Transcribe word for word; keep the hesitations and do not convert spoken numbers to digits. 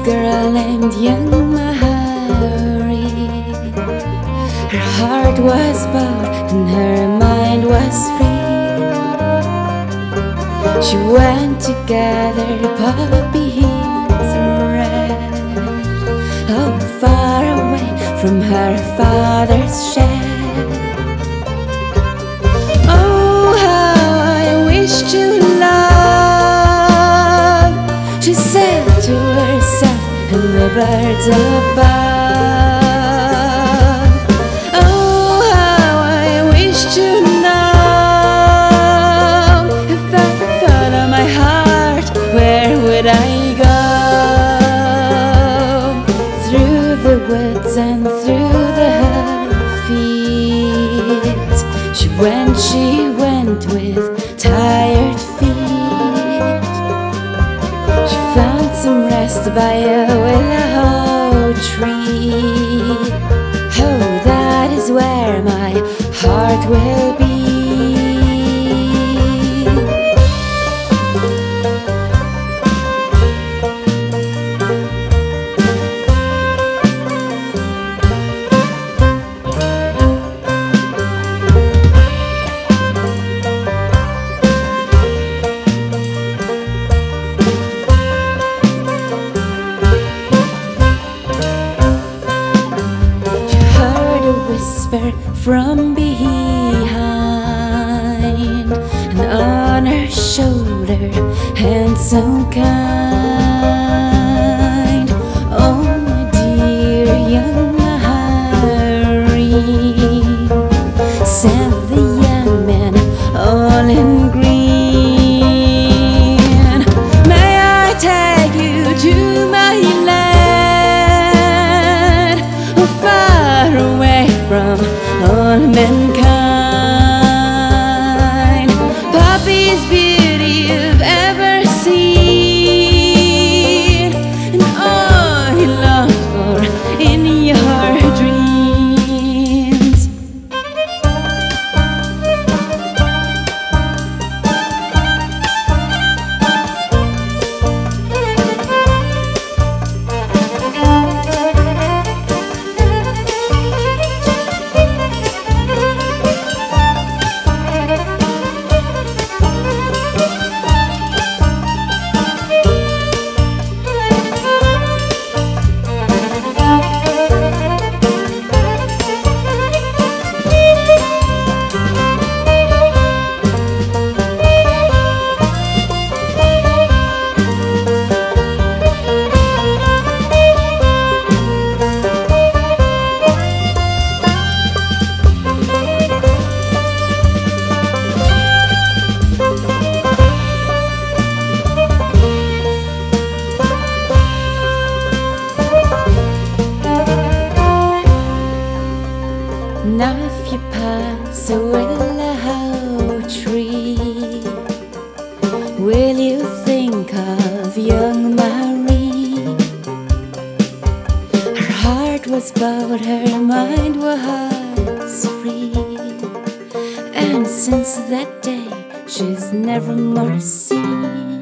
girl named young Mahari. Her heart was bound and her mind was free. She went to gather poppies red, oh, far away from her father's shed. Oh, how I wish to love, she said to herself and the birds above. Oh, how I wish to know, if I follow my heart, where would I go? Through the woods and through the fields, she went, she went with tired feet. She found some rest by a willow tree. Oh, that is where my heart will be. From behind, and on her shoulder, hands so kind. Oh, my dear young Mahari, said the young man, all in green. May I take you to my land, oh, far away from all mankind. Poppy's beauty you've ever seen, and all you long for in your dreams. Now if you pass a willow tree, will you think of young Marie? Her heart was bowed, her mind was free, and since that day she's never more seen.